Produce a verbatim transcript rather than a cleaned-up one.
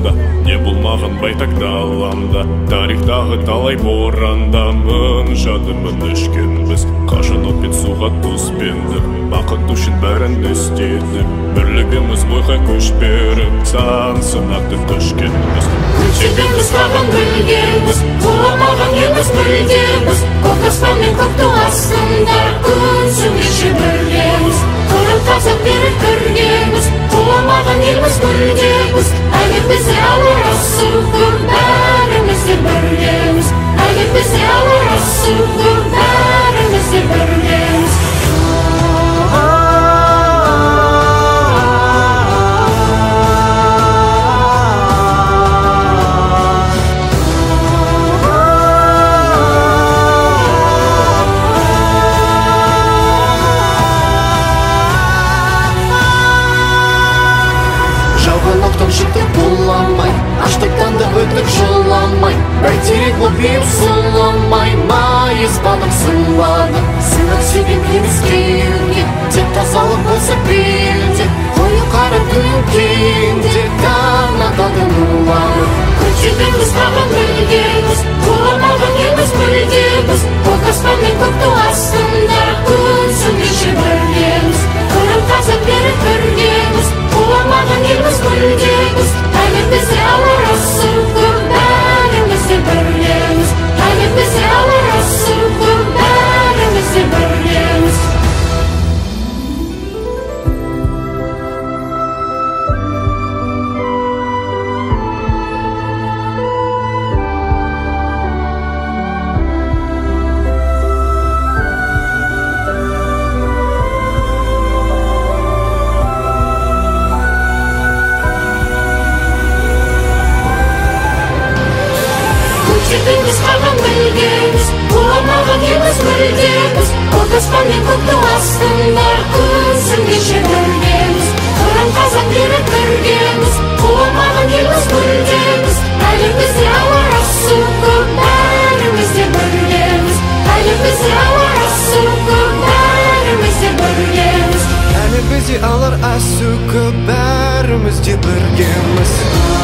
астында, не болмаған байтақ даламда. Тарихтағы талай боранда мін жадымын өшкенбіз. Қашан отпен суға түспенді, бақыт үшін бәрін істедік. Бірлігіміз бойға көш беріп, сан сынақты төшкенбіз. Өтшегенбіз қаған білгенбіз, құламаған еміз білдеміз. Көк аспан мен көк ту астында күн сүнгенше білгенбіз. Құрым қазақ беріп кіргенбіз, құламаған елміз білдеміз. Әлі бізде алыр асылды, бәріміз де біргеміз. Әлі бізде алыр асылды, бәріміз де біргеміз. Шектеп боламай, аштықтан да өттік жоламай, бәйтерек боп ем сұламай, майыз бадым сыйлады. Сыйлық себеп емес кейінге, тек тазалық болса белде, қойы қара түнін кенде, танатады нулады. Көтшедеміз қаған білгенбіз, құламаған еміз білдеміз. Көк аспан мен көк ту астында күн сүнгенше біргеміз. Құрым қазақ беріп біргеміз, құламаған елміз білдеміз. Әлі бізде алыр асылды, бәріміз де біргеміз. Әлі бізде алыр асылды, бәріміз де біргеміз. Өтшегенбіз қаған білгенбіз, құламаған еміз білдеміз. Көк аспан мен көк ту астында күн сүнгенше біргеміз. Құрым қазақ беріп кіргенбіз, құламаған елміз білдеміз. Әлі бізде алыр асылды, бәріміз де біргеміз. Әлі бізде алыр асылды, бәріміз де біргеміз. Әлі бізде алыр асылды, бәріміз де біргеміз.